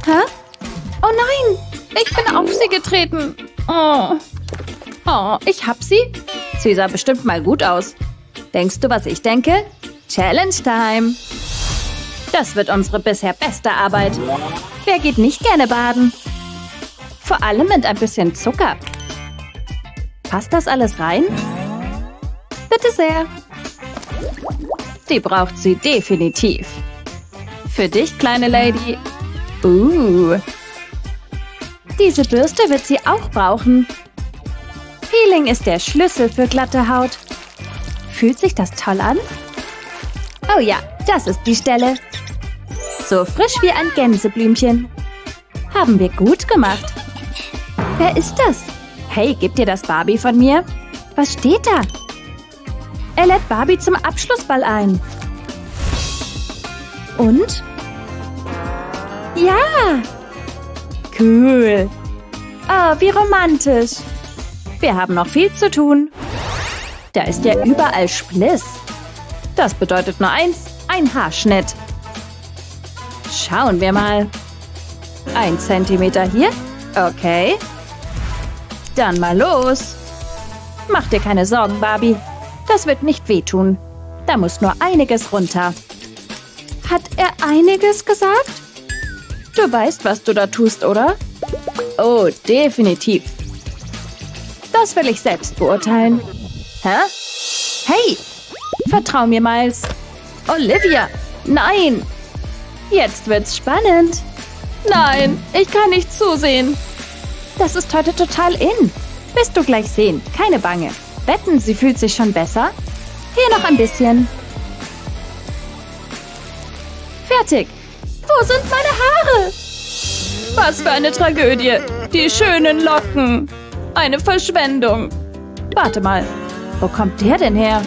Hä? Oh nein, ich bin auf sie getreten. Oh, ich hab sie. Sie sah bestimmt mal gut aus. Denkst du, was ich denke? Challenge Time. Das wird unsere bisher beste Arbeit. Wer geht nicht gerne baden? Vor allem mit ein bisschen Zucker. Passt das alles rein? Bitte sehr. Die braucht sie definitiv. Für dich, kleine Lady. Diese Bürste wird sie auch brauchen. Peeling ist der Schlüssel für glatte Haut. Fühlt sich das toll an? Oh ja, das ist die Stelle. So frisch wie ein Gänseblümchen. Haben wir gut gemacht. Wer ist das? Hey, gib dir das Barbie von mir? Was steht da? Er lädt Barbie zum Abschlussball ein. Und? Ja! Cool. Oh, wie romantisch. Wir haben noch viel zu tun. Da ist ja überall Spliss. Das bedeutet nur eins, ein Haarschnitt. Schauen wir mal. 1 Zentimeter hier. Okay. Dann mal los. Mach dir keine Sorgen, Barbie. Das wird nicht wehtun. Da muss nur einiges runter. Hat er einiges gesagt? Du weißt, was du da tust, oder? Oh, definitiv. Das will ich selbst beurteilen. Hä? Hey! Vertrau mir, Miles. Olivia! Nein! Jetzt wird's spannend. Nein, ich kann nicht zusehen. Das ist heute total in. Wirst du gleich sehen. Keine Bange. Wetten, sie fühlt sich schon besser? Hier noch ein bisschen. Fertig. Wo sind meine Haare? Was für eine Tragödie. Die schönen Locken. Eine Verschwendung. Warte mal. Wo kommt der denn her?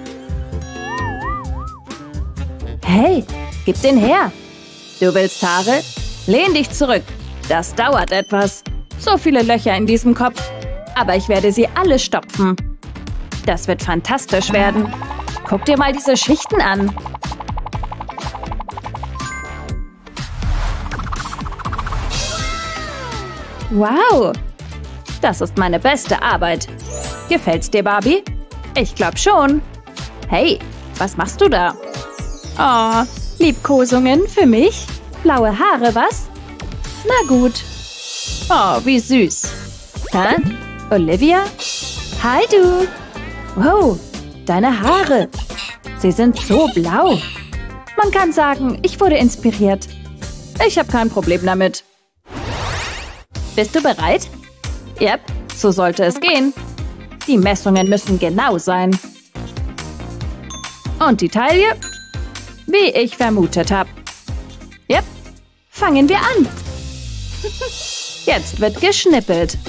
Hey, gib den her. Du willst Haare? Lehn dich zurück. Das dauert etwas. So viele Löcher in diesem Kopf. Aber ich werde sie alle stopfen. Das wird fantastisch werden. Guck dir mal diese Schichten an. Wow. Das ist meine beste Arbeit. Gefällt's dir, Barbie? Ich glaub schon. Hey, was machst du da? Oh, Liebkosungen für mich? Blaue Haare, was? Na gut. Oh, wie süß. Hä? Olivia? Hi, du. Wow, deine Haare. Sie sind so blau. Man kann sagen, ich wurde inspiriert. Ich habe kein Problem damit. Bist du bereit? Yep, so sollte es gehen. Die Messungen müssen genau sein. Und die Taille? Wie ich vermutet habe. Yep, fangen wir an. Jetzt wird geschnippelt.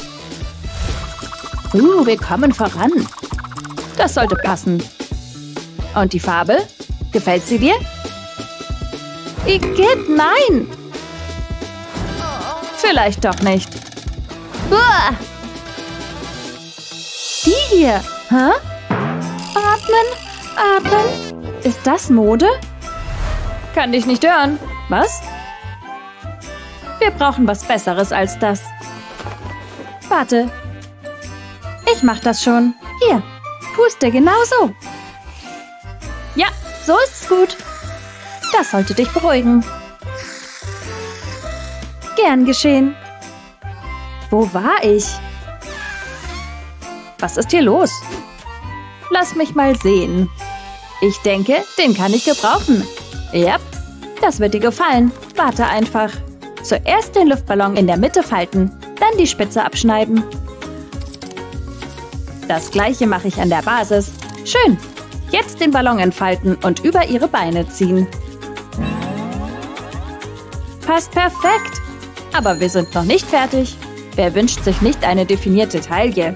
Wir kommen voran. Das sollte passen. Und die Farbe? Gefällt sie dir? Igitt, nein! Vielleicht doch nicht. Uah! Die hier. Hä? Atmen, atmen. Ist das Mode? Kann dich nicht hören. Was? Wir brauchen was Besseres als das. Warte. Ich mach das schon. Hier, puste genau so. Ja, so ist's gut. Das sollte dich beruhigen. Gern geschehen. Wo war ich? Was ist hier los? Lass mich mal sehen. Ich denke, den kann ich gebrauchen. Ja, das wird dir gefallen. Warte einfach. Zuerst den Luftballon in der Mitte falten, dann die Spitze abschneiden. Das gleiche mache ich an der Basis. Schön. Jetzt den Ballon entfalten und über ihre Beine ziehen. Passt perfekt. Aber wir sind noch nicht fertig. Wer wünscht sich nicht eine definierte Taille?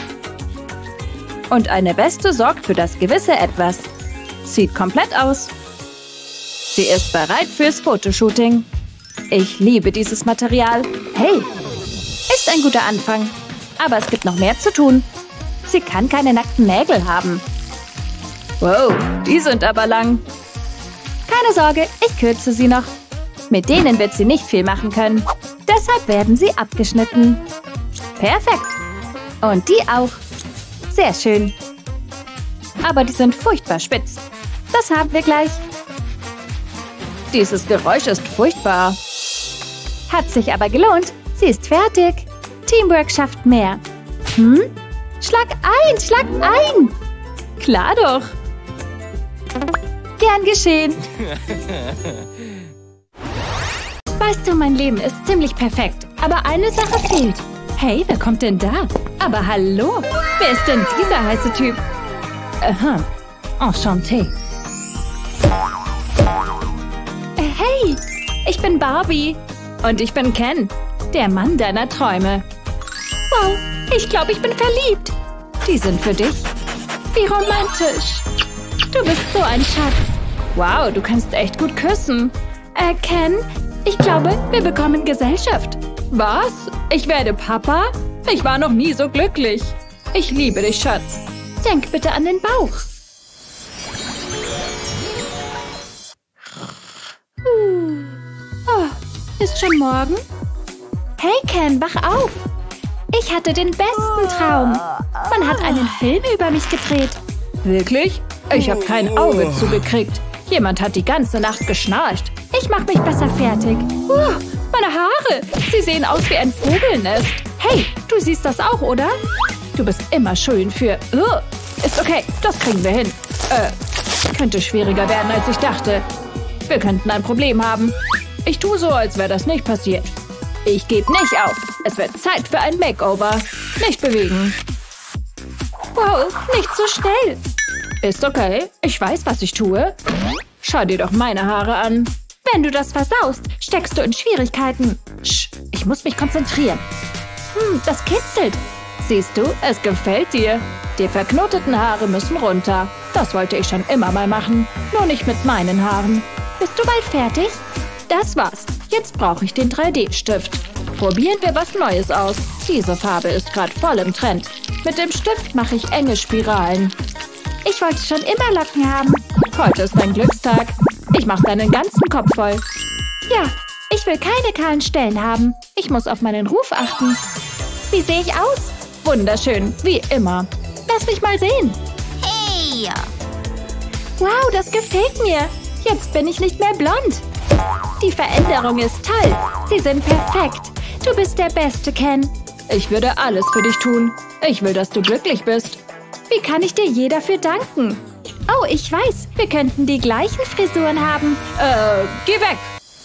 Und eine Weste sorgt für das gewisse Etwas. Sieht komplett aus. Sie ist bereit fürs Fotoshooting. Ich liebe dieses Material. Hey, ist ein guter Anfang. Aber es gibt noch mehr zu tun. Sie kann keine nackten Nägel haben. Wow, die sind aber lang. Keine Sorge, ich kürze sie noch. Mit denen wird sie nicht viel machen können. Deshalb werden sie abgeschnitten. Perfekt. Und die auch. Sehr schön. Aber die sind furchtbar spitz. Das haben wir gleich. Dieses Geräusch ist furchtbar. Hat sich aber gelohnt. Sie ist fertig. Teamwork schafft mehr. Schlag ein, schlag ein. Klar doch. Gern geschehen. Weißt du, mein Leben ist ziemlich perfekt. Aber eine Sache fehlt. Hey, wer kommt denn da? Aber hallo. Wer ist denn dieser heiße Typ? Aha. Enchanté. Hey, ich bin Barbie. Und ich bin Ken, der Mann deiner Träume. Wow, ich glaube, ich bin verliebt. Die sind für dich. Wie romantisch. Du bist so ein Schatz. Wow, du kannst echt gut küssen. Ken, ich glaube, wir bekommen Gesellschaft. Was? Ich werde Papa? Ich war noch nie so glücklich. Ich liebe dich, Schatz. Denk bitte an den Bauch. Oh, ist schon morgen? Hey Ken, wach auf. Ich hatte den besten Traum. Man hat einen Film über mich gedreht. Wirklich? Ich habe kein Auge zugekriegt. Jemand hat die ganze Nacht geschnarcht. Ich mach mich besser fertig. Meine Haare. Sie sehen aus wie ein Vogelnest. Hey, du siehst das auch, oder? Du bist immer schön für... Ist okay, das kriegen wir hin. Könnte schwieriger werden, als ich dachte. Wir könnten ein Problem haben. Ich tue so, als wäre das nicht passiert. Ich gebe nicht auf. Es wird Zeit für ein Makeover. Nicht bewegen. Wow, nicht so schnell. Ist okay. Ich weiß, was ich tue. Schau dir doch meine Haare an. Wenn du das versaust, steckst du in Schwierigkeiten. Ich muss mich konzentrieren. Das kitzelt. Siehst du, es gefällt dir. Die verknoteten Haare müssen runter. Das wollte ich schon immer mal machen. Nur nicht mit meinen Haaren. Bist du bald fertig? Das war's. Jetzt brauche ich den 3D-Stift. Probieren wir was Neues aus. Diese Farbe ist gerade voll im Trend. Mit dem Stift mache ich enge Spiralen. Ich wollte schon immer Locken haben. Heute ist mein Glückstag. Ich mache deinen ganzen Kopf voll. Ja, ich will keine kahlen Stellen haben. Ich muss auf meinen Ruf achten. Wie sehe ich aus? Wunderschön, wie immer. Lass mich mal sehen. Hey! Wow, das gefällt mir. Jetzt bin ich nicht mehr blond. Die Veränderung ist toll. Sie sind perfekt. Du bist der Beste, Ken. Ich würde alles für dich tun. Ich will, dass du glücklich bist. Wie kann ich dir je dafür danken? Oh, ich weiß. Wir könnten die gleichen Frisuren haben. Geh weg.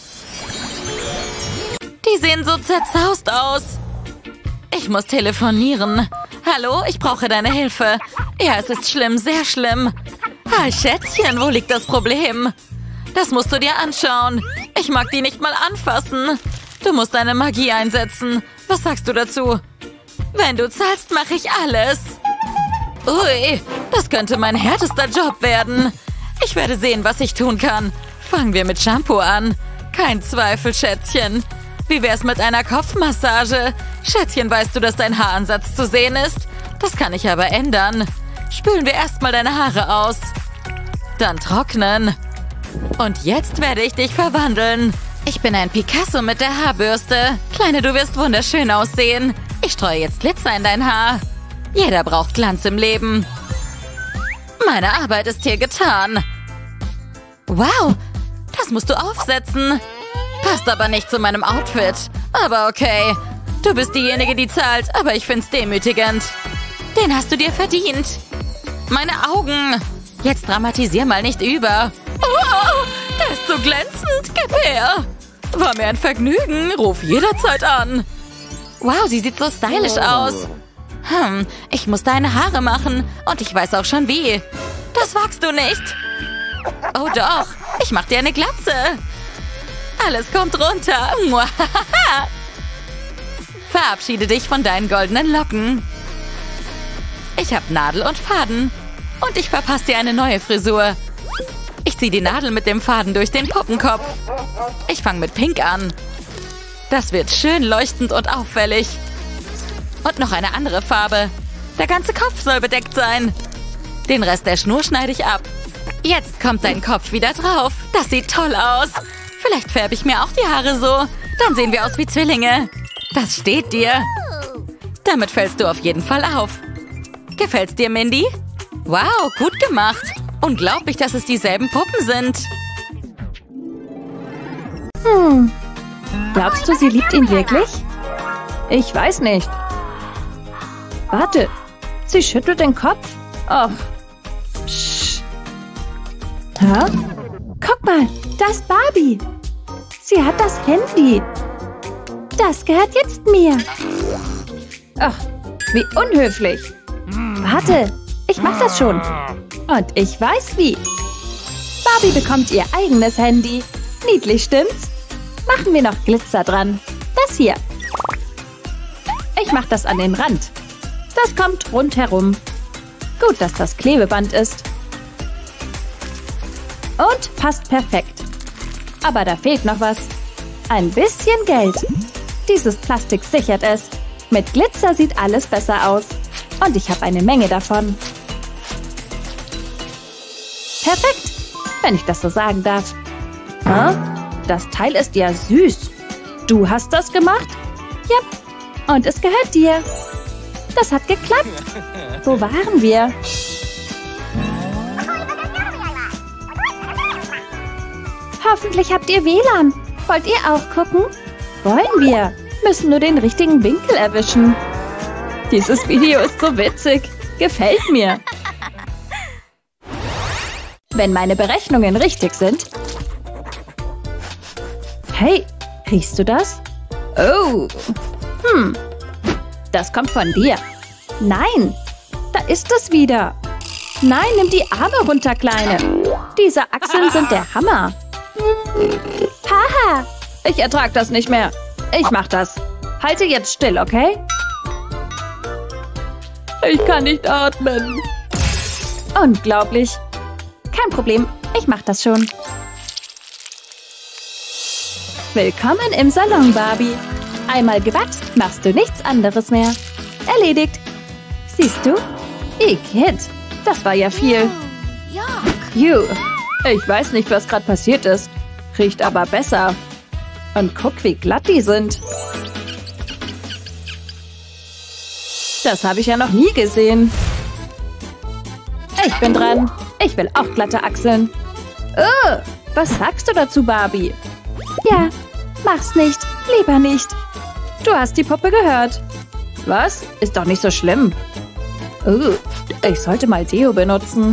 Die sehen so zerzaust aus. Ich muss telefonieren. Hallo, ich brauche deine Hilfe. Ja, es ist schlimm, sehr schlimm. Hi, Schätzchen, wo liegt das Problem? Das musst du dir anschauen. Ich mag die nicht mal anfassen. Du musst deine Magie einsetzen. Was sagst du dazu? Wenn du zahlst, mache ich alles. Ui, das könnte mein härtester Job werden. Ich werde sehen, was ich tun kann. Fangen wir mit Shampoo an. Kein Zweifel, Schätzchen. Wie wär's mit einer Kopfmassage? Schätzchen, weißt du, dass dein Haaransatz zu sehen ist? Das kann ich aber ändern. Spülen wir erstmal deine Haare aus. Dann trocknen. Und jetzt werde ich dich verwandeln. Ich bin ein Picasso mit der Haarbürste. Kleine, du wirst wunderschön aussehen. Ich streue jetzt Glitzer in dein Haar. Jeder braucht Glanz im Leben. Meine Arbeit ist hier getan. Wow, das musst du aufsetzen. Passt aber nicht zu meinem Outfit. Aber okay. Du bist diejenige, die zahlt, aber ich find's demütigend. Den hast du dir verdient. Meine Augen. Jetzt dramatisier mal nicht über. Oh, der ist so glänzend. Gib her. War mir ein Vergnügen. Ruf jederzeit an. Wow, sie sieht so stylisch aus. Ich muss deine Haare machen. Und ich weiß auch schon wie. Das wagst du nicht. Oh doch, ich mach dir eine Glatze. Alles kommt runter. Verabschiede dich von deinen goldenen Locken. Ich habe Nadel und Faden. Und ich verpasse dir eine neue Frisur. Ich ziehe die Nadel mit dem Faden durch den Puppenkopf. Ich fange mit Pink an. Das wird schön leuchtend und auffällig. Und noch eine andere Farbe. Der ganze Kopf soll bedeckt sein. Den Rest der Schnur schneide ich ab. Jetzt kommt dein Kopf wieder drauf. Das sieht toll aus. Vielleicht färbe ich mir auch die Haare so. Dann sehen wir aus wie Zwillinge. Das steht dir. Damit fällst du auf jeden Fall auf. Gefällt's dir, Mindy? Wow, gut gemacht. Unglaublich, dass es dieselben Puppen sind. Glaubst du, sie liebt ihn wirklich? Ich weiß nicht. Warte, sie schüttelt den Kopf. Ach. Psch. Hä? Guck mal, da ist Barbie. Sie hat das Handy. Das gehört jetzt mir. Ach, wie unhöflich. Warte, ich mach das schon. Und ich weiß wie. Barbie bekommt ihr eigenes Handy. Niedlich, stimmt's? Machen wir noch Glitzer dran. Das hier. Ich mach das an den Rand. Das kommt rundherum. Gut, dass das Klebeband ist. Und passt perfekt. Aber da fehlt noch was. Ein bisschen Geld. Dieses Plastik sichert es. Mit Glitzer sieht alles besser aus. Und ich habe eine Menge davon. Perfekt, wenn ich das so sagen darf. Hä? Das Teil ist ja süß. Du hast das gemacht? Ja, und es gehört dir. Das hat geklappt. Wo waren wir? Hoffentlich habt ihr WLAN. Wollt ihr auch gucken? Wollen wir. Müssen nur den richtigen Winkel erwischen. Dieses Video ist so witzig. Gefällt mir. Wenn meine Berechnungen richtig sind. Hey, riechst du das? Oh. Das kommt von dir. Nein, da ist es wieder. Nein, nimm die Arme runter, Kleine. Diese Achseln sind der Hammer. Haha, ich ertrag das nicht mehr. Ich mach das. Halte jetzt still, okay? Ich kann nicht atmen. Unglaublich. Kein Problem, ich mach das schon. Willkommen im Salon, Barbie. Einmal gewachst, machst du nichts anderes mehr. Erledigt. Siehst du? Igitt, das war ja viel. Juh, ich weiß nicht, was gerade passiert ist. Riecht aber besser. Und guck, wie glatt die sind. Das habe ich ja noch nie gesehen. Ich bin dran. Ich will auch glatte Achseln. Oh, was sagst du dazu, Barbie? Ja, mach's nicht. Lieber nicht. Du hast die Puppe gehört. Was? Ist doch nicht so schlimm. Ich sollte mal Deo benutzen.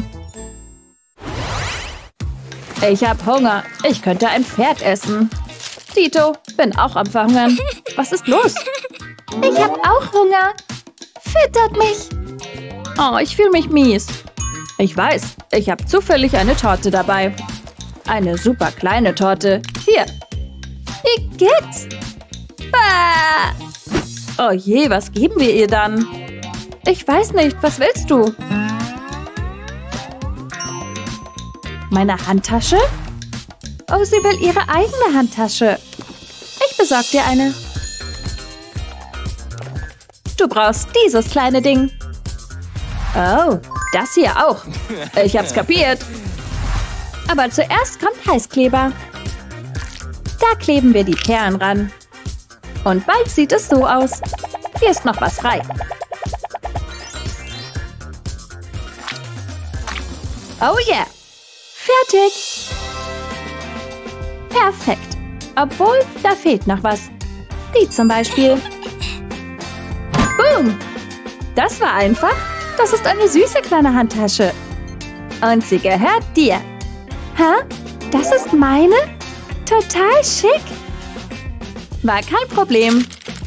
Ich hab Hunger. Ich könnte ein Pferd essen. Tito, bin auch am Verhungern. Was ist los? Ich hab auch Hunger. Füttert mich. Oh, ich fühle mich mies. Ich weiß, ich habe zufällig eine Torte dabei. Eine super kleine Torte. Hier. Igitt. Ah. Oh je, was geben wir ihr dann? Ich weiß nicht, was willst du? Meine Handtasche? Oh, sie will ihre eigene Handtasche. Ich besorge dir eine. Du brauchst dieses kleine Ding. Oh, das hier auch. Ich hab's kapiert. Aber zuerst kommt Heißkleber. Da kleben wir die Perlen ran. Und bald sieht es so aus. Hier ist noch was frei. Oh yeah. Fertig. Perfekt. Obwohl, da fehlt noch was. Die zum Beispiel. Boom. Das war einfach. Das ist eine süße kleine Handtasche. Und sie gehört dir. Hä? Das ist meine? Total schick. War kein Problem.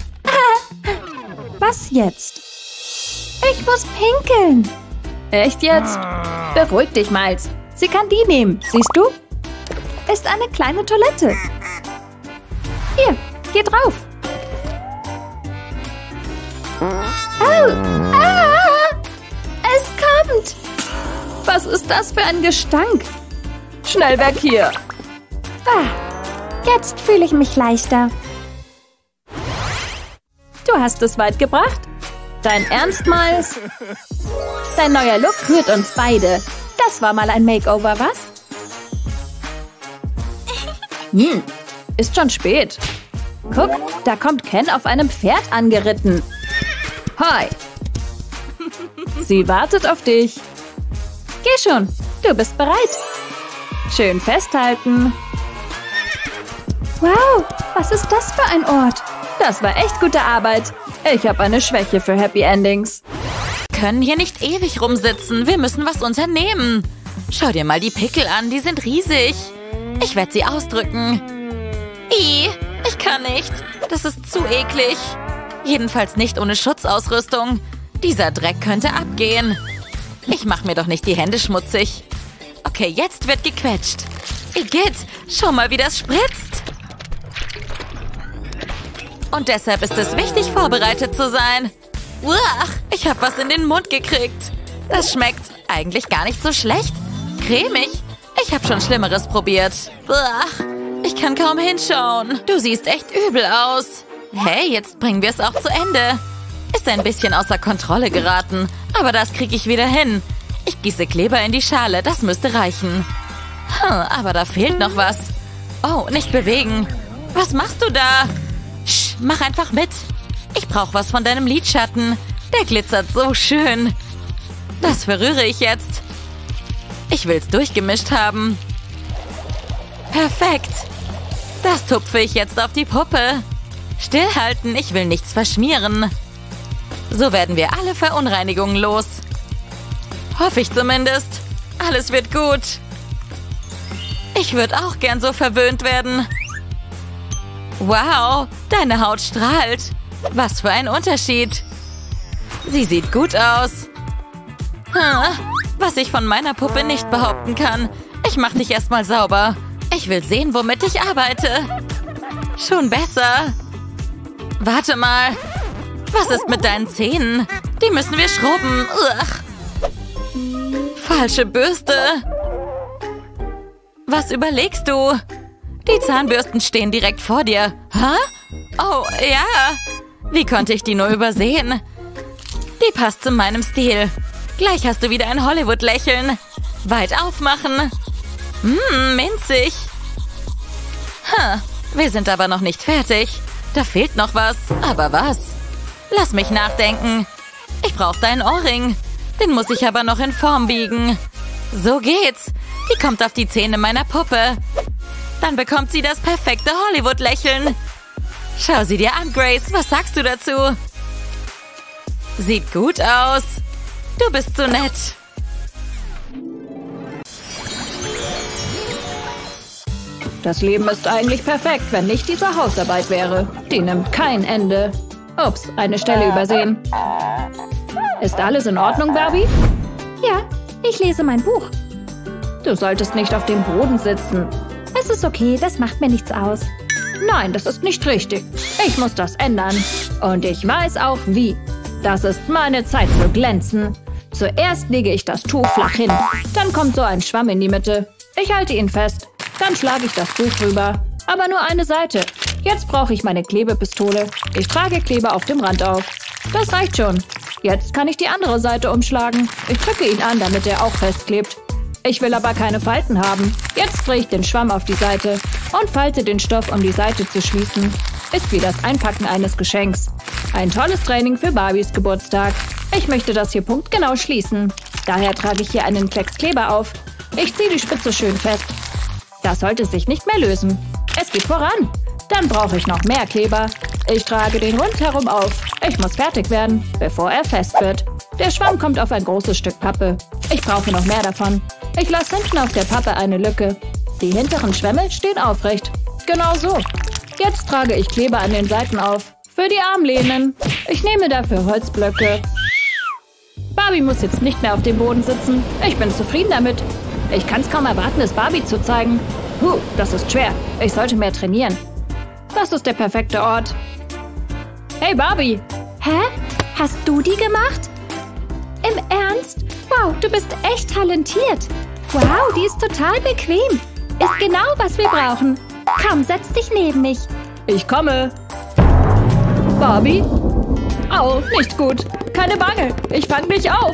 Was jetzt? Ich muss pinkeln. Echt jetzt? Beruhig dich, Miles. Sie kann die nehmen, siehst du? Ist eine kleine Toilette. Hier, geh drauf. Oh, es kommt. Was ist das für ein Gestank? Schnell weg hier. Jetzt fühle ich mich leichter. Du hast es weit gebracht. Dein Ernst, Miles? Dein neuer Look rührt uns beide. Das war mal ein Makeover, was? Ist schon spät. Guck, da kommt Ken auf einem Pferd angeritten. Hi. Sie wartet auf dich. Geh schon, du bist bereit. Schön festhalten. Wow, was ist das für ein Ort? Das war echt gute Arbeit. Ich habe eine Schwäche für Happy Endings. Wir können hier nicht ewig rumsitzen. Wir müssen was unternehmen. Schau dir mal die Pickel an, die sind riesig. Ich werde sie ausdrücken. Ich kann nicht. Das ist zu eklig. Jedenfalls nicht ohne Schutzausrüstung. Dieser Dreck könnte abgehen. Ich mache mir doch nicht die Hände schmutzig. Okay, jetzt wird gequetscht. Igitt, schau mal, wie das spritzt. Und deshalb ist es wichtig, vorbereitet zu sein. Uah, ich habe was in den Mund gekriegt. Das schmeckt eigentlich gar nicht so schlecht. Cremig. Ich habe schon Schlimmeres probiert. Uah, ich kann kaum hinschauen. Du siehst echt übel aus. Hey, jetzt bringen wir es auch zu Ende. Ist ein bisschen außer Kontrolle geraten, aber das kriege ich wieder hin. Ich gieße Kleber in die Schale, das müsste reichen. Aber da fehlt noch was. Oh, nicht bewegen. Was machst du da? Sch, mach einfach mit. Ich brauche was von deinem Lidschatten. Der glitzert so schön. Das verrühre ich jetzt. Ich will's durchgemischt haben. Perfekt. Das tupfe ich jetzt auf die Puppe. Stillhalten, ich will nichts verschmieren. So werden wir alle Verunreinigungen los. Hoffe ich zumindest. Alles wird gut. Ich würde auch gern so verwöhnt werden. Wow, deine Haut strahlt. Was für ein Unterschied. Sie sieht gut aus. Was ich von meiner Puppe nicht behaupten kann. Ich mach dich erstmal sauber. Ich will sehen, womit ich arbeite. Schon besser. Warte mal. Was ist mit deinen Zähnen? Die müssen wir schrubben. Falsche Bürste. Was überlegst du? Die Zahnbürsten stehen direkt vor dir. Hä? Oh, ja. Wie konnte ich die nur übersehen? Die passt zu meinem Stil. Gleich hast du wieder ein Hollywood-Lächeln. Weit aufmachen. Minzig. Wir sind aber noch nicht fertig. Da fehlt noch was. Aber was? Lass mich nachdenken. Ich brauche deinen Ohrring. Den muss ich aber noch in Form biegen. So geht's. Die kommt auf die Zähne meiner Puppe. Dann bekommt sie das perfekte Hollywood-Lächeln. Schau sie dir an, Grace. Was sagst du dazu? Sieht gut aus. Du bist so nett. Das Leben ist eigentlich perfekt, wenn nicht diese Hausarbeit wäre. Die nimmt kein Ende. Ups, eine Stelle übersehen. Ist alles in Ordnung, Barbie? Ja, ich lese mein Buch. Du solltest nicht auf dem Boden sitzen. Es ist okay, das macht mir nichts aus. Nein, das ist nicht richtig. Ich muss das ändern. Und ich weiß auch wie. Das ist meine Zeit zu glänzen. Zuerst lege ich das Tuch flach hin. Dann kommt so ein Schwamm in die Mitte. Ich halte ihn fest. Dann schlage ich das Buch rüber. Aber nur eine Seite. Jetzt brauche ich meine Klebepistole. Ich trage Kleber auf dem Rand auf. Das reicht schon. Jetzt kann ich die andere Seite umschlagen. Ich drücke ihn an, damit er auch festklebt. Ich will aber keine Falten haben. Jetzt drehe ich den Schwamm auf die Seite und falte den Stoff, um die Seite zu schließen. Ist wie das Einpacken eines Geschenks. Ein tolles Training für Barbies Geburtstag. Ich möchte das hier punktgenau schließen. Daher trage ich hier einen Klecks Kleber auf. Ich ziehe die Spitze schön fest. Das sollte sich nicht mehr lösen. Es geht voran. Dann brauche ich noch mehr Kleber. Ich trage den rundherum auf. Ich muss fertig werden, bevor er fest wird. Der Schwamm kommt auf ein großes Stück Pappe. Ich brauche noch mehr davon. Ich lasse hinten auf der Pappe eine Lücke. Die hinteren Schwämme stehen aufrecht. Genau so. Jetzt trage ich Kleber an den Seiten auf. Für die Armlehnen. Ich nehme dafür Holzblöcke. Barbie muss jetzt nicht mehr auf dem Boden sitzen. Ich bin zufrieden damit. Ich kann es kaum erwarten, es Barbie zu zeigen. Das ist schwer. Ich sollte mehr trainieren. Das ist der perfekte Ort. Hey, Barbie! Hä? Hast du die gemacht? Im Ernst? Wow, du bist echt talentiert. Wow, die ist total bequem. Ist genau, was wir brauchen. Komm, setz dich neben mich. Ich komme. Barbie? Au, nicht gut. Keine Bange. Ich fang dich auf.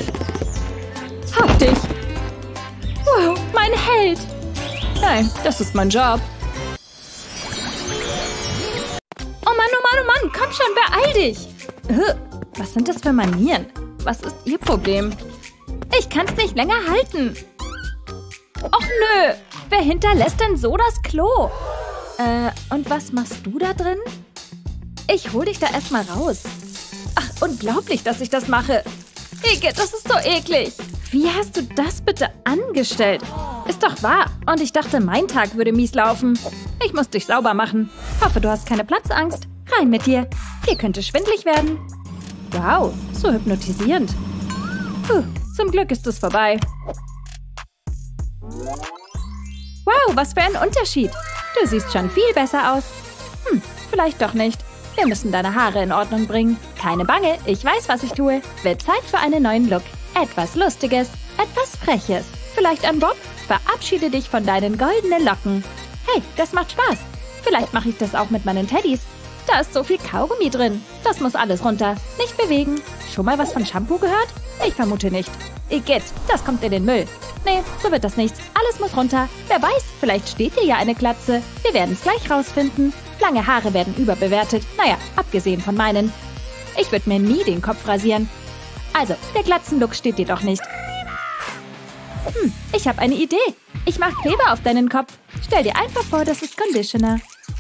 Hab dich. Wow, mein Held. Nein, das ist mein Job. Komm schon, beeil dich! Was sind das für Manieren? Was ist Ihr Problem? Ich kann's nicht länger halten. Och nö! Wer hinterlässt denn so das Klo? Und was machst du da drin? Ich hol dich da erstmal raus. Ach, unglaublich, dass ich das mache. Igitt, das ist so eklig. Wie hast du das bitte angestellt? Ist doch wahr. Und ich dachte, mein Tag würde mies laufen. Ich muss dich sauber machen. Hoffe, du hast keine Platzangst. Rein mit dir. Dir könnte schwindelig werden. Wow, so hypnotisierend. Puh, zum Glück ist es vorbei. Wow, was für ein Unterschied. Du siehst schon viel besser aus. Vielleicht doch nicht. Wir müssen deine Haare in Ordnung bringen. Keine Bange, ich weiß, was ich tue. Wird Zeit für einen neuen Look. Etwas Lustiges, etwas Freches. Vielleicht ein Bob? Verabschiede dich von deinen goldenen Locken. Hey, das macht Spaß. Vielleicht mache ich das auch mit meinen Teddys. Da ist so viel Kaugummi drin. Das muss alles runter. Nicht bewegen. Schon mal was von Shampoo gehört? Ich vermute nicht. Igitt, das kommt in den Müll. Nee, so wird das nichts. Alles muss runter. Wer weiß, vielleicht steht dir ja eine Glatze. Wir werden es gleich rausfinden. Lange Haare werden überbewertet. Naja, abgesehen von meinen. Ich würde mir nie den Kopf rasieren. Also, der Glatzenlook steht dir doch nicht. Ich habe eine Idee. Ich mache Kleber auf deinen Kopf. Stell dir einfach vor, das ist Conditioner.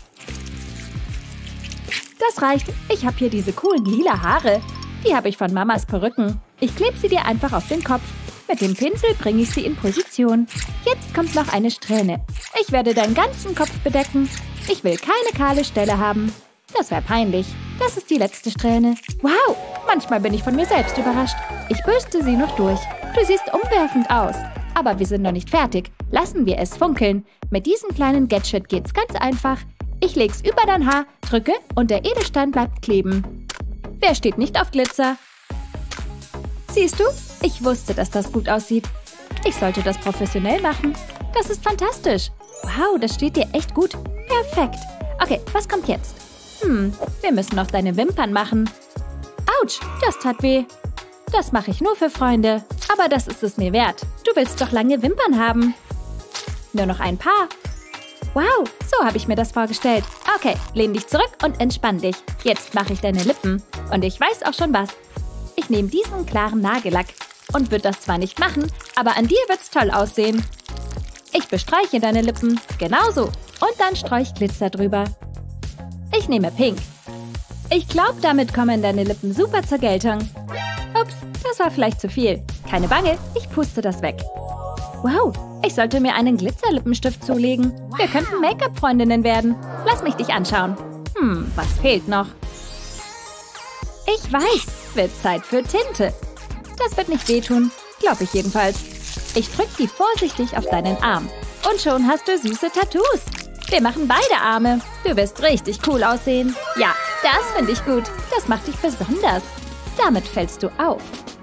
Das reicht. Ich habe hier diese coolen lila Haare. Die habe ich von Mamas Perücken. Ich klebe sie dir einfach auf den Kopf. Mit dem Pinsel bringe ich sie in Position. Jetzt kommt noch eine Strähne. Ich werde deinen ganzen Kopf bedecken. Ich will keine kahle Stelle haben. Das wäre peinlich. Das ist die letzte Strähne. Wow, manchmal bin ich von mir selbst überrascht. Ich bürste sie noch durch. Du siehst umwerfend aus. Aber wir sind noch nicht fertig. Lassen wir es funkeln. Mit diesem kleinen Gadget geht's ganz einfach. Ich leg's über dein Haar, drücke und der Edelstein bleibt kleben. Wer steht nicht auf Glitzer? Siehst du? Ich wusste, dass das gut aussieht. Ich sollte das professionell machen. Das ist fantastisch. Wow, das steht dir echt gut. Perfekt. Okay, was kommt jetzt? Wir müssen noch deine Wimpern machen. Autsch, das tat weh. Das mache ich nur für Freunde. Aber das ist es mir wert. Du willst doch lange Wimpern haben. Nur noch ein paar. Wow, so habe ich mir das vorgestellt. Okay, lehn dich zurück und entspann dich. Jetzt mache ich deine Lippen. Und ich weiß auch schon was. Ich nehme diesen klaren Nagellack. Und würde das zwar nicht machen, aber an dir wird's toll aussehen. Ich bestreiche deine Lippen. Genauso. Und dann streue ich Glitzer drüber. Ich nehme Pink. Ich glaube, damit kommen deine Lippen super zur Geltung. Ups, das war vielleicht zu viel. Keine Bange, ich puste das weg. Wow, ich sollte mir einen Glitzerlippenstift zulegen. Wir könnten Make-up-Freundinnen werden. Lass mich dich anschauen. Was fehlt noch? Ich weiß, wird Zeit für Tinte. Das wird nicht wehtun, glaube ich jedenfalls. Ich drücke die vorsichtig auf deinen Arm. Und schon hast du süße Tattoos. Wir machen beide Arme. Du wirst richtig cool aussehen. Ja, das finde ich gut. Das macht dich besonders. Damit fällst du auf.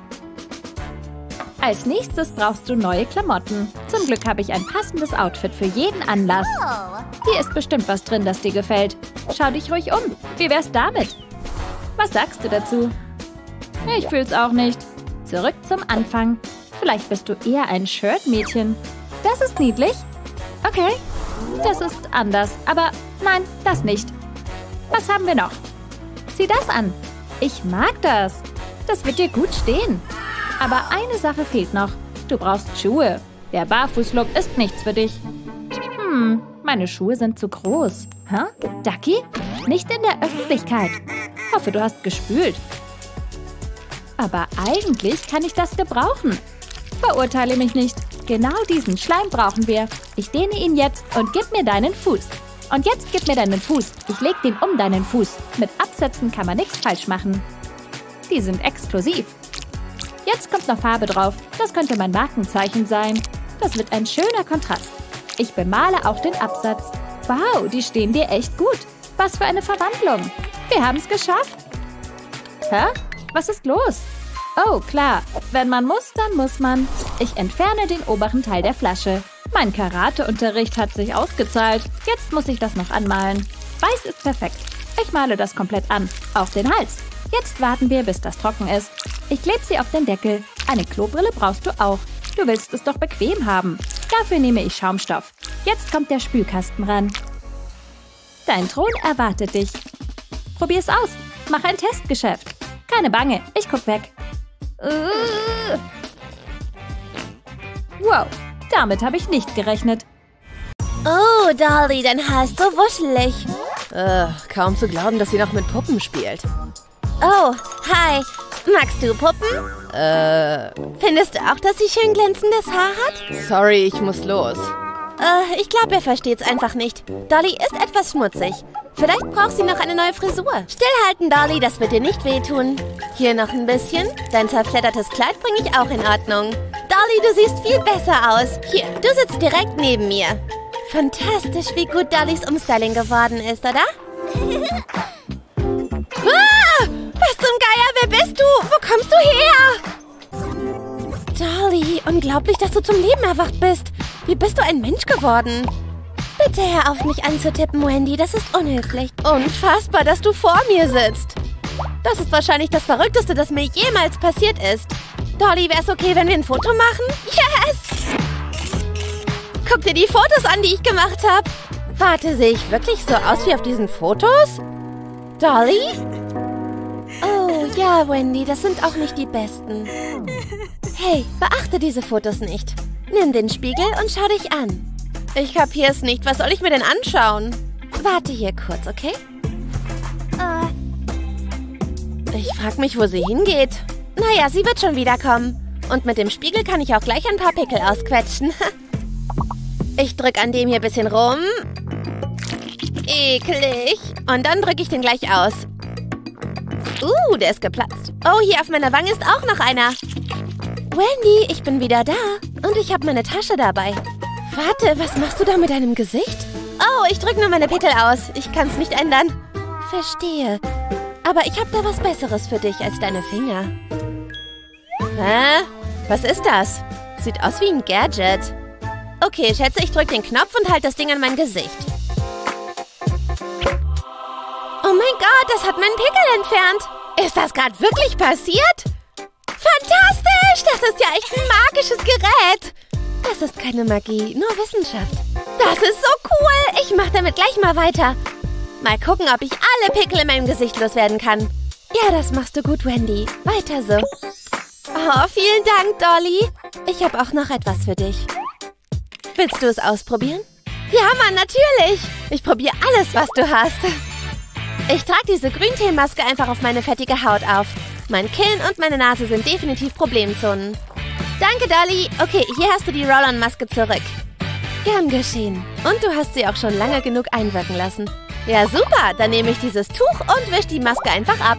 Als nächstes brauchst du neue Klamotten. Zum Glück habe ich ein passendes Outfit für jeden Anlass. Hier ist bestimmt was drin, das dir gefällt. Schau dich ruhig um. Wie wär's damit? Was sagst du dazu? Ich fühl's auch nicht. Zurück zum Anfang. Vielleicht bist du eher ein Shirt-Mädchen. Das ist niedlich. Okay, das ist anders. Aber nein, das nicht. Was haben wir noch? Sieh das an. Ich mag das. Das wird dir gut stehen. Aber eine Sache fehlt noch. Du brauchst Schuhe. Der Barfußlook ist nichts für dich. Meine Schuhe sind zu groß. Hä? Ducky? Nicht in der Öffentlichkeit. Hoffe, du hast gespült. Aber eigentlich kann ich das gebrauchen. Verurteile mich nicht. Genau diesen Schleim brauchen wir. Ich dehne ihn jetzt und gib mir deinen Fuß. Und jetzt gib mir deinen Fuß. Ich leg den um deinen Fuß. Mit Absätzen kann man nichts falsch machen. Die sind exklusiv. Jetzt kommt noch Farbe drauf. Das könnte mein Markenzeichen sein. Das wird ein schöner Kontrast. Ich bemale auch den Absatz. Wow, die stehen dir echt gut. Was für eine Verwandlung. Wir haben es geschafft. Hä? Was ist los? Oh, klar. Wenn man muss, dann muss man. Ich entferne den oberen Teil der Flasche. Mein Karateunterricht hat sich ausgezahlt. Jetzt muss ich das noch anmalen. Weiß ist perfekt. Ich male das komplett an. Auch den Hals. Jetzt warten wir, bis das trocken ist. Ich klebe sie auf den Deckel. Eine Klobrille brauchst du auch. Du willst es doch bequem haben. Dafür nehme ich Schaumstoff. Jetzt kommt der Spülkasten ran. Dein Thron erwartet dich. Probier's aus. Mach ein Testgeschäft. Keine Bange, ich guck weg. Wow, damit habe ich nicht gerechnet. Oh, Dolly, dein Haar ist so wuschelig. Kaum zu glauben, dass sie noch mit Puppen spielt. Oh, hi. Magst du Puppen? Findest du auch, dass sie schön glänzendes Haar hat? Sorry, ich muss los. Ich glaube, er versteht's einfach nicht. Dolly ist etwas schmutzig. Vielleicht braucht sie noch eine neue Frisur. Stillhalten, Dolly, das wird dir nicht wehtun. Hier noch ein bisschen. Dein zerfleddertes Kleid bringe ich auch in Ordnung. Dolly, du siehst viel besser aus. Hier, du sitzt direkt neben mir. Fantastisch, wie gut Dollys Umstyling geworden ist, oder? Was zum Geier, wer bist du? Wo kommst du her? Dolly, unglaublich, dass du zum Leben erwacht bist. Wie bist du ein Mensch geworden? Bitte hör auf, mich anzutippen, Wendy. Das ist unhöflich. Unfassbar, dass du vor mir sitzt. Das ist wahrscheinlich das Verrückteste, das mir jemals passiert ist. Dolly, wär's okay, wenn wir ein Foto machen? Yes! Guck dir die Fotos an, die ich gemacht habe. Warte, sehe ich wirklich so aus wie auf diesen Fotos? Dolly? Oh, ja, Wendy, das sind auch nicht die besten. Hey, beachte diese Fotos nicht. Nimm den Spiegel und schau dich an. Ich kapier's nicht. Was soll ich mir denn anschauen? Warte hier kurz, okay? Ich frag mich, wo sie hingeht. Naja, sie wird schon wiederkommen. Und mit dem Spiegel kann ich auch gleich ein paar Pickel ausquetschen. Ich drück an dem hier ein bisschen rum. Eklig. Und dann drücke ich den gleich aus. Der ist geplatzt. Oh, hier auf meiner Wange ist auch noch einer. Wendy, ich bin wieder da. Und ich habe meine Tasche dabei. Warte, was machst du da mit deinem Gesicht? Oh, ich drücke nur meine Pickel aus. Ich kann es nicht ändern. Verstehe. Aber ich habe da was Besseres für dich als deine Finger. Hä? Was ist das? Sieht aus wie ein Gadget. Okay, Schätze, ich drücke den Knopf und halte das Ding an mein Gesicht. Oh mein Gott, das hat meinen Pickel entfernt. Ist das gerade wirklich passiert? Fantastisch! Das ist ja echt ein magisches Gerät. Das ist keine Magie, nur Wissenschaft. Das ist so cool. Ich mache damit gleich mal weiter. Mal gucken, ob ich alle Pickel in meinem Gesicht loswerden kann. Ja, das machst du gut, Wendy. Weiter so. Oh, vielen Dank, Dolly. Ich habe auch noch etwas für dich. Willst du es ausprobieren? Ja, Mann, natürlich. Ich probiere alles, was du hast. Ich trage diese Grünteemaske einfach auf meine fettige Haut auf. Mein Kinn und meine Nase sind definitiv Problemzonen. Danke, Dolly. Okay, hier hast du die Roll-on-Maske zurück. Gern geschehen. Und du hast sie auch schon lange genug einwirken lassen. Ja, super. Dann nehme ich dieses Tuch und wische die Maske einfach ab.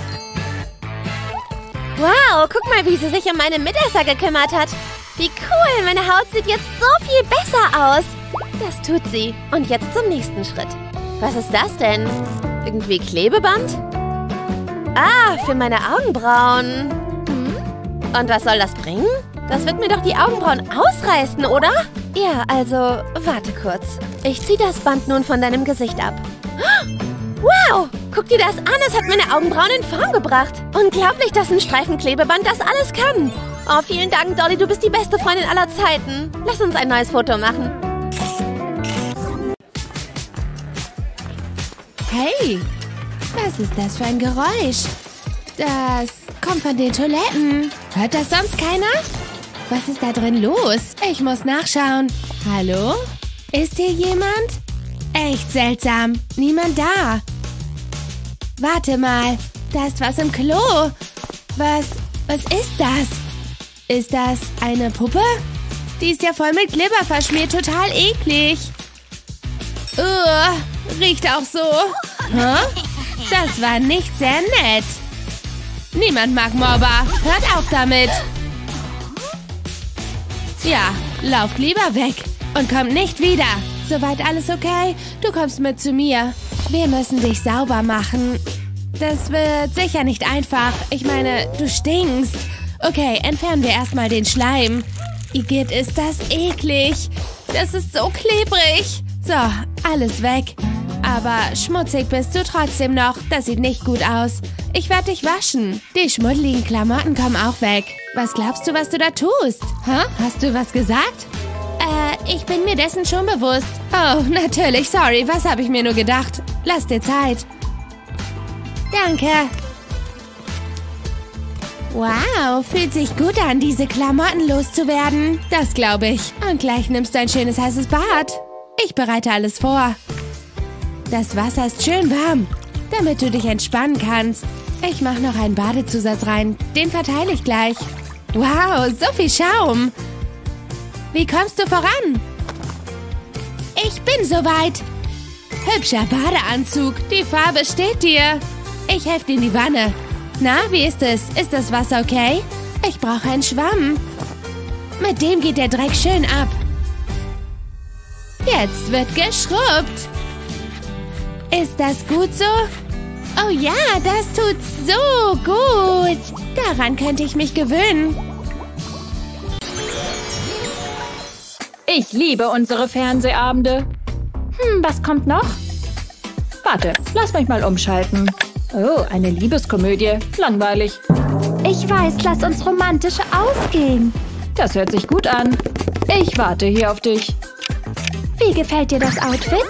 Wow, guck mal, wie sie sich um meine Mitesser gekümmert hat. Wie cool, meine Haut sieht jetzt so viel besser aus. Das tut sie. Und jetzt zum nächsten Schritt. Was ist das denn? Irgendwie Klebeband? Ah, für meine Augenbrauen. Und was soll das bringen? Das wird mir doch die Augenbrauen ausreißen, oder? Ja, also, warte kurz. Ich ziehe das Band nun von deinem Gesicht ab. Wow, guck dir das an, es hat meine Augenbrauen in Form gebracht. Unglaublich, dass ein Streifen Klebeband das alles kann. Oh, vielen Dank, Dolly, du bist die beste Freundin aller Zeiten. Lass uns ein neues Foto machen. Hey, was ist das für ein Geräusch? Das kommt von den Toiletten. Hört das sonst keiner? Was ist da drin los? Ich muss nachschauen. Hallo? Ist hier jemand? Echt seltsam. Niemand da. Warte mal. Da ist was im Klo. Was ist das? Ist das eine Puppe? Die ist ja voll mit Glibber verschmiert. Total eklig. Riecht auch so. Hä? Das war nicht sehr nett. Niemand mag Mobber. Hört auf damit. Ja, lauft lieber weg und kommt nicht wieder. Soweit alles okay? Du kommst mit zu mir. Wir müssen dich sauber machen. Das wird sicher nicht einfach. Ich meine, du stinkst. Okay, entfernen wir erstmal den Schleim. Igitt, ist das eklig. Das ist so klebrig. So, alles weg. Aber schmutzig bist du trotzdem noch. Das sieht nicht gut aus. Ich werde dich waschen. Die schmuddeligen Klamotten kommen auch weg. Was glaubst du, was du da tust? Hä? Hast du was gesagt? Ich bin mir dessen schon bewusst. Oh, natürlich, sorry. Was habe ich mir nur gedacht? Lass dir Zeit. Danke. Wow, fühlt sich gut an, diese Klamotten loszuwerden. Das glaube ich. Und gleich nimmst du ein schönes heißes Bad. Ich bereite alles vor. Das Wasser ist schön warm, damit du dich entspannen kannst. Ich mache noch einen Badezusatz rein. Den verteile ich gleich. Wow, so viel Schaum. Wie kommst du voran? Ich bin soweit. Hübscher Badeanzug. Die Farbe steht dir. Ich helfe dir in die Wanne. Na, wie ist es? Ist das Wasser okay? Ich brauche einen Schwamm. Mit dem geht der Dreck schön ab. Jetzt wird geschrubbt. Ist das gut so? Oh ja, das tut so gut. Daran könnte ich mich gewöhnen. Ich liebe unsere Fernsehabende. Was kommt noch? Warte, lass mich mal umschalten. Oh, eine Liebeskomödie. Langweilig. Ich weiß, lass uns romantisch ausgehen. Das hört sich gut an. Ich warte hier auf dich. Wie gefällt dir das Outfit?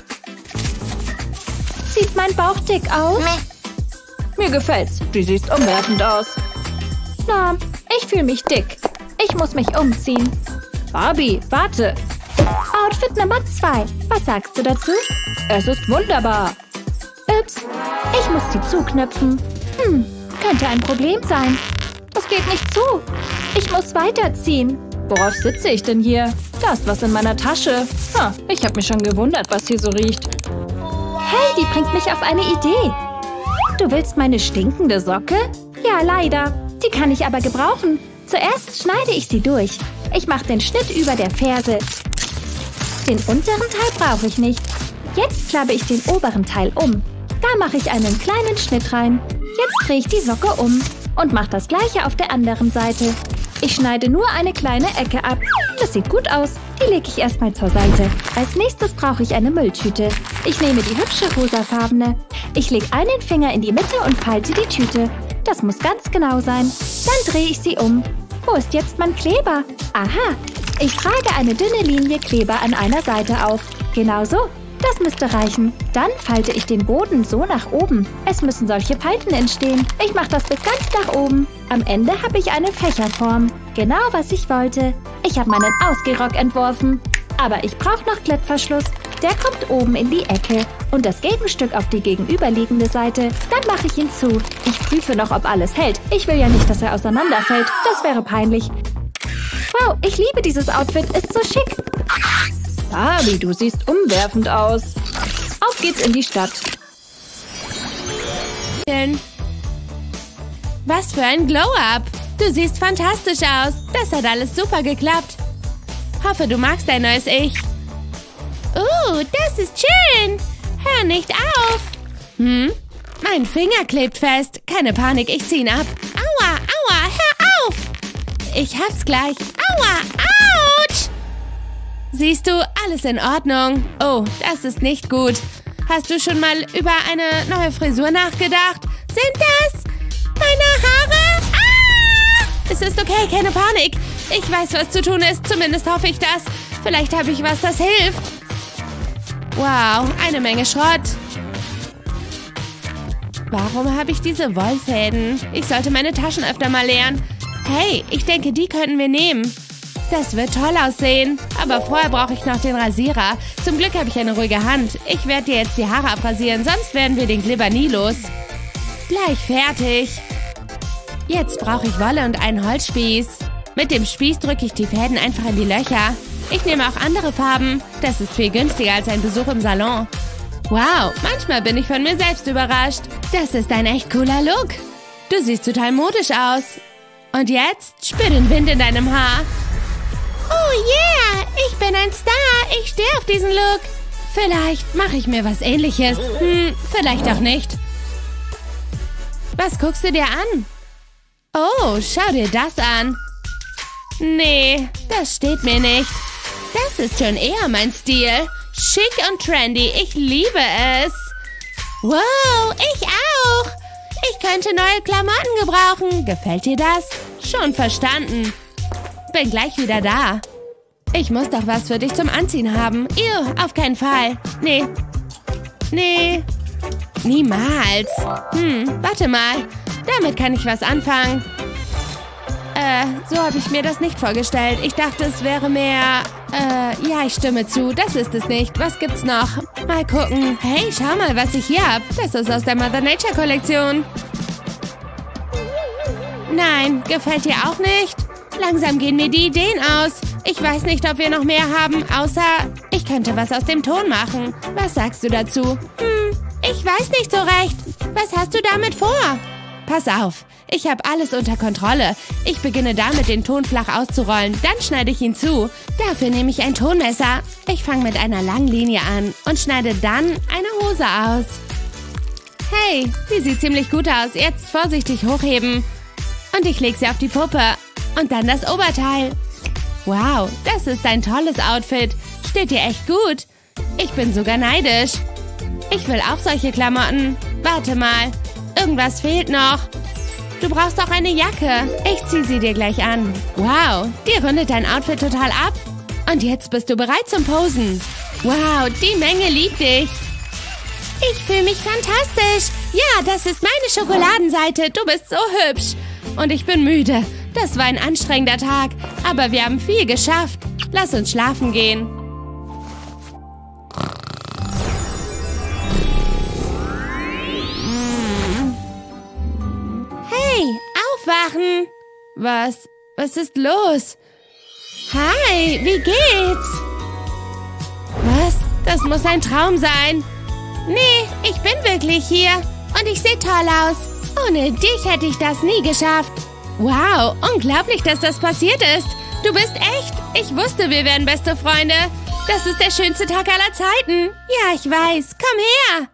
Sieht mein Bauch dick aus? Mir gefällt's. Du siehst umwerfend aus. Na, ich fühle mich dick. Ich muss mich umziehen. Barbie, warte. Outfit Nummer 2. Was sagst du dazu? Es ist wunderbar. Ups, ich muss sie zuknöpfen. Könnte ein Problem sein. Das geht nicht zu. Ich muss weiterziehen. Worauf sitze ich denn hier? Da ist was in meiner Tasche. Ich habe mich schon gewundert, was hier so riecht. Hey, die bringt mich auf eine Idee. Du willst meine stinkende Socke? Ja, leider. Die kann ich aber gebrauchen. Zuerst schneide ich sie durch. Ich mache den Schnitt über der Ferse. Den unteren Teil brauche ich nicht. Jetzt klappe ich den oberen Teil um. Da mache ich einen kleinen Schnitt rein. Jetzt drehe ich die Socke um und mache das gleiche auf der anderen Seite. Ich schneide nur eine kleine Ecke ab. Das sieht gut aus. Die lege ich erstmal zur Seite. Als nächstes brauche ich eine Mülltüte. Ich nehme die hübsche rosafarbene. Ich lege einen Finger in die Mitte und falte die Tüte. Das muss ganz genau sein. Dann drehe ich sie um. Wo ist jetzt mein Kleber? Aha, ich trage eine dünne Linie Kleber an einer Seite auf. Genau so. Das müsste reichen. Dann falte ich den Boden so nach oben. Es müssen solche Falten entstehen. Ich mache das bis ganz nach oben. Am Ende habe ich eine Fächerform. Genau, was ich wollte. Ich habe meinen Ausgehrock entworfen. Aber ich brauche noch Klettverschluss. Der kommt oben in die Ecke. Und das Gegenstück auf die gegenüberliegende Seite. Dann mache ich ihn zu. Ich prüfe noch, ob alles hält. Ich will ja nicht, dass er auseinanderfällt. Das wäre peinlich. Wow, ich liebe dieses Outfit. Ist so schick. Barbie, du siehst umwerfend aus. Auf geht's in die Stadt. Was für ein Glow-Up. Du siehst fantastisch aus. Das hat alles super geklappt. Hoffe, du magst dein neues Ich. Das ist schön. Hör nicht auf. Mein Finger klebt fest. Keine Panik, ich zieh ihn ab. Aua, aua, hör auf. Ich hab's gleich. Aua, ouch. Siehst du, alles in Ordnung. Oh, das ist nicht gut. Hast du schon mal über eine neue Frisur nachgedacht? Sind das meine Haare? Ah! Es ist okay, keine Panik. Ich weiß, was zu tun ist. Zumindest hoffe ich das. Vielleicht habe ich was, das hilft. Wow, eine Menge Schrott. Warum habe ich diese Wollfäden? Ich sollte meine Taschen öfter mal leeren. Hey, ich denke, die könnten wir nehmen. Das wird toll aussehen. Aber vorher brauche ich noch den Rasierer. Zum Glück habe ich eine ruhige Hand. Ich werde dir jetzt die Haare abrasieren, sonst werden wir den Glibber nie los. Gleich fertig. Jetzt brauche ich Wolle und einen Holzspieß. Mit dem Spieß drücke ich die Fäden einfach in die Löcher. Ich nehme auch andere Farben. Das ist viel günstiger als ein Besuch im Salon. Wow, manchmal bin ich von mir selbst überrascht. Das ist ein echt cooler Look. Du siehst total modisch aus. Und jetzt spür den Wind in deinem Haar. Oh yeah, ich bin ein Star. Ich stehe auf diesen Look. Vielleicht mache ich mir was Ähnliches. Vielleicht auch nicht. Was guckst du dir an? Oh, schau dir das an. Nee, das steht mir nicht. Das ist schon eher mein Stil. Schick und trendy. Ich liebe es. Wow, ich auch. Ich könnte neue Klamotten gebrauchen. Gefällt dir das? Schon verstanden. Bin gleich wieder da. Ich muss doch was für dich zum Anziehen haben. Auf keinen Fall. Nee. Niemals. Warte mal. Damit kann ich was anfangen. So habe ich mir das nicht vorgestellt. Ich dachte, es wäre mehr... ja, ich stimme zu. Das ist es nicht. Was gibt's noch? Mal gucken. Hey, schau mal, was ich hier habe. Das ist aus der Mother Nature Kollektion. Nein, gefällt dir auch nicht? Langsam gehen mir die Ideen aus. Ich weiß nicht, ob wir noch mehr haben, außer ich könnte was aus dem Ton machen. Was sagst du dazu? Ich weiß nicht so recht. Was hast du damit vor? Pass auf, ich habe alles unter Kontrolle. Ich beginne damit, den Ton flach auszurollen. Dann schneide ich ihn zu. Dafür nehme ich ein Tonmesser. Ich fange mit einer langen Linie an und schneide dann eine Hose aus. Hey, sie sieht ziemlich gut aus. Jetzt vorsichtig hochheben. Und ich lege sie auf die Puppe. Und dann das Oberteil. Wow, das ist ein tolles Outfit. Steht dir echt gut. Ich bin sogar neidisch. Ich will auch solche Klamotten. Warte mal, irgendwas fehlt noch. Du brauchst auch eine Jacke. Ich ziehe sie dir gleich an. Wow, dir rundet dein Outfit total ab. Und jetzt bist du bereit zum Posen. Wow, die Menge liebt dich. Ich fühle mich fantastisch. Ja, das ist meine Schokoladenseite. Du bist so hübsch. Und ich bin müde. Das war ein anstrengender Tag, aber wir haben viel geschafft. Lass uns schlafen gehen. Hey, aufwachen! Was ist los? Hi, wie geht's? Was? Das muss ein Traum sein. Nee, ich bin wirklich hier. Und ich sehe toll aus. Ohne dich hätte ich das nie geschafft. Wow, unglaublich, dass das passiert ist. Du bist echt. Ich wusste, wir wären beste Freunde. Das ist der schönste Tag aller Zeiten. Ja, ich weiß. Komm her.